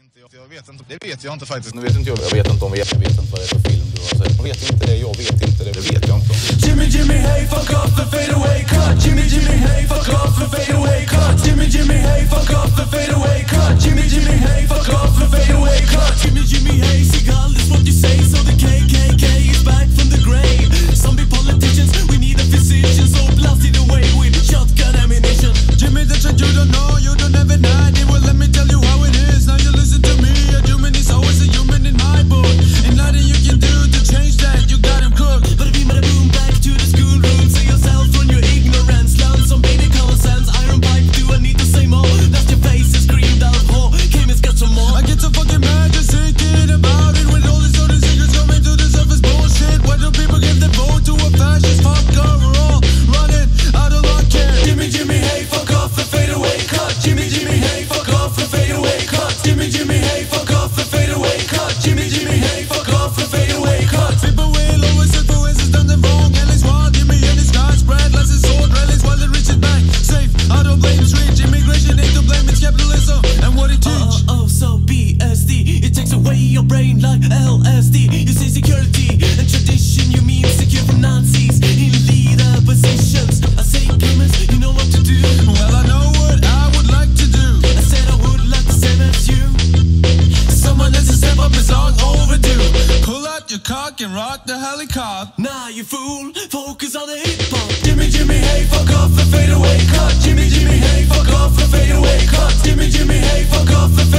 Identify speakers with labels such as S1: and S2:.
S1: Jag vet inte. Det vet jag inte faktiskt.
S2: Nu vet inte jag vet inte om jag vet inte vad det är för film du har sett. Jag vet inte det, jag vet inte det. Det vet jag inte.
S3: Jimmie Jimmie Hey, fuck off and fade away. Cut. Jimmie Jimmie Hey, fuck off and fade away. Cut. Jimmie Jimmie Hey, fuck off and fade away. Cut. Jimmie Jimmie Hey, fuck off and fade away. Cut. Jimmie Jimmie Hey, sieg, heil is what you say. So the KKK is back from the grave. Zombie politicians, we need a physician. So blasted away with shotgun ammunition.
S4: Jimmy, that's what you don't know, you don't have an idea. Well, let me tell you how it is. Now you listen to me. A human is always a human in my book. And nothing you can do to change that. You got him cooked.
S3: Badabim, badabom, back to the schoolroom. Say yourself from your ignorance. Learn some baby common sense. Iron pipe, do I need to say more? That's your face and screamed out, oh, Camus got some more.
S4: I get so fucking mad just thinking about it. With all these other secrets coming to the surface, bullshit. Why do people give their vote to a fascist fucker? We're all running out of luck here.
S3: Jimmie Jimmie Hey, fuck off and fade away. Cut. Jimmie Jimmie Hey, fuck off and fade away. Cut. Jimmie Jimmie Hey, fuck off and fade away. Cut. Jimmie Jimmie Hey, fuck off and fade away. Cut.
S4: People will always say for instance done them wrong. And it's wild, Jimmy and his guys spread like his sword. Rallies while the rich is back. Safe, I don't blame street. Immigration ain't to blame, it's capitalism. And what it teach.
S3: Oh, so B.I.C. It takes away your brain like LSD. You say security and tradition. You mean secure from Nazis in leader positions. I say Camus, you know what to do.
S4: Well, I know what I would like to do.
S3: I said I would like to send it to you.
S4: Someone has to step up, it's long overdue. Pull out your cock and rock the helicopter.
S3: Nah, you fool, focus on the hip-hop. Jimmie Jimmie Hey, fuck off and fade away. Cut. Jimmie Jimmie Hey, fuck off and fade away. Cut. Jimmie Jimmie Hey, fuck off and fade away.